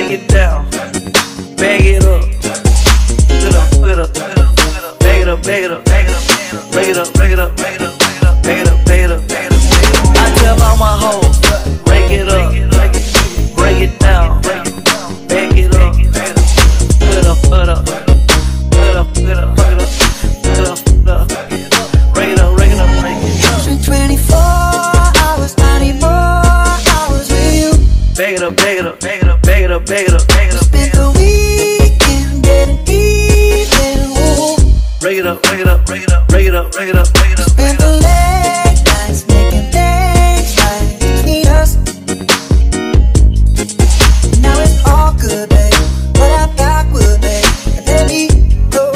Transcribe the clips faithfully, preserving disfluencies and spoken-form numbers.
break it down, bag it up, put it up, put it up, bag it up, bag it up, bag it up, break it up, break it up, break it up, bag it up, bag it up, bag it up. I tell all my hoes, break it up, break it down, bag it up, put it up, put it up, put it up, put it up, put it up, put it up, put it up, break it up, break it up, break it up. It's twenty-four hours, I need more hours with you. Bag it up, bag it up, bag it up, bag it up, bag it up, bag it up. Spend the weekend getting even. Ooh. Break it up, break it up, break it up, break it up, break it up, break it up. Spend the late nights making things right between us. Now it's all good, babe. But I backward, babe, and let me go.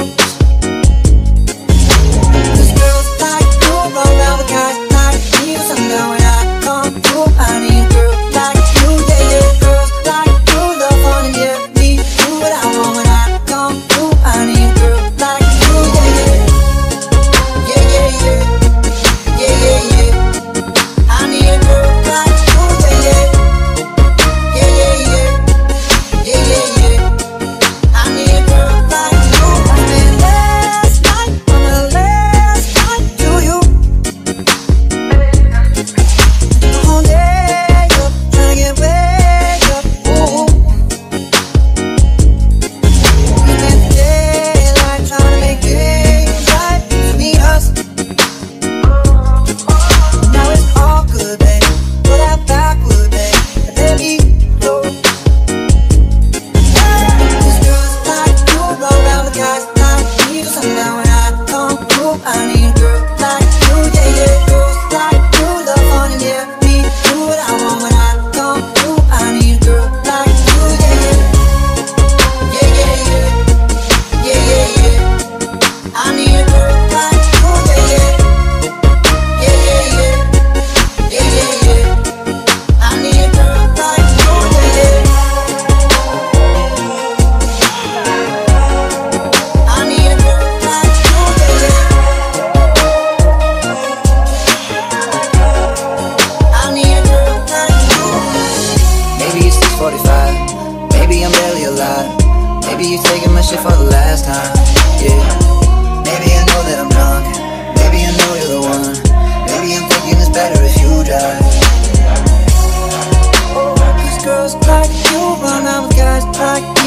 Cause girls like you run around with guys like me. Somehow when I come through, I need a girl like you, yeah, yeah. Girls like you love fun and yeah, me do what I want when I come through. I need a girl like you, yeah, yeah. Yeah, yeah, yeah. Yeah, yeah, yeah. I need a girl like you, yeah, yeah. Yeah, yeah, yeah. Yeah, yeah, yeah. I need a girl like you. I spent last night on the last night to you. The whole day up, tryna get way up, ooh. We spent the daylight tryna make things right between us. Now it's all good, babe. Pull that backward, babe, and let me go. Cause girls like you run around with guys like me. So somehow when I come through, I need a girl like you, yeah, yeah. Girls like you love fun and yeah, me do what I want when I come through. I need a girl like you, yeah, yeah. Yeah, yeah, yeah. Yeah, yeah, yeah. I need a girl like you, yeah, yeah. Yeah, yeah, yeah. Yeah, yeah, yeah. I need a girl like you, yeah, yeah. I need a girl like you, yeah, yeah. I need a girl like you. Maybe it's six forty-five, maybe I'm barely alive. Maybe you're taking my shit for the last time, yeah. Maybe I know that I'm drunk, maybe I know you're the one. Maybe I'm thinking it's better if you drive. These girls like you run around with guys like